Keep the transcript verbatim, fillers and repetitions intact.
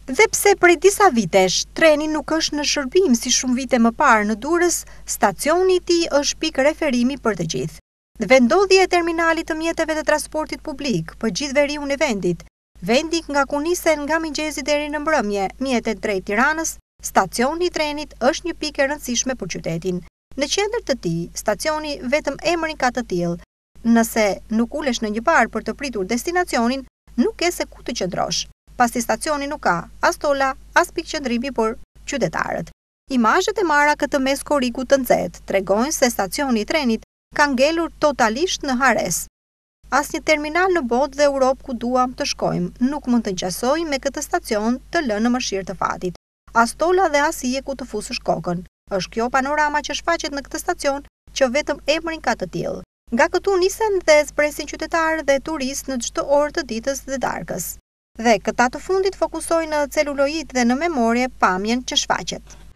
Dhe pse prej disa vitesh treni nuk është në shërbim si shumë vite më parë në Durrës, stacioni i tij është pikë referimi për të gjithë. Vendodhja e terminalit të mjeteve të transportit publik për gjithë veriun e vendit, vendi nga ku nisen nga mëngjesi deri në mbrëmje mjetet drejt Tiranës, stacioni i trenit është një pikë e rëndësishme për qytetin. Në qendër të tij, stacioni vetëm emrin ka të tillë. Nëse nuk ulesh në një bar për të pritur destinacionin, nuk ke se ku të qëndrosh. Pasi stacioni nuk ka as tolla, as pikë qëndrimi për qytetarët. Imazhet e marra këtë mes korriku të nxehtë tregojnë se stacioni i trenit ka ngelur totalisht në hares. Asnjë terminal në botë dhe Europë ku duam të shkojmë nuk mund të ngjasojë me këtë stacion të lënë në mëshirë të fatit. As tolla dhe as hije ku të fusësh kokën. Është kjo panorama që shfaqet në këtë stacion që vetëm emrin ka të tillë. Nga këtu nisen dhe zpresin qytetarë dhe turistë në çdo orë të ditës dhe darkës. Dhe këta të fundit fokusojnë në celuloid dhe në memorie pamjen që shfaqet.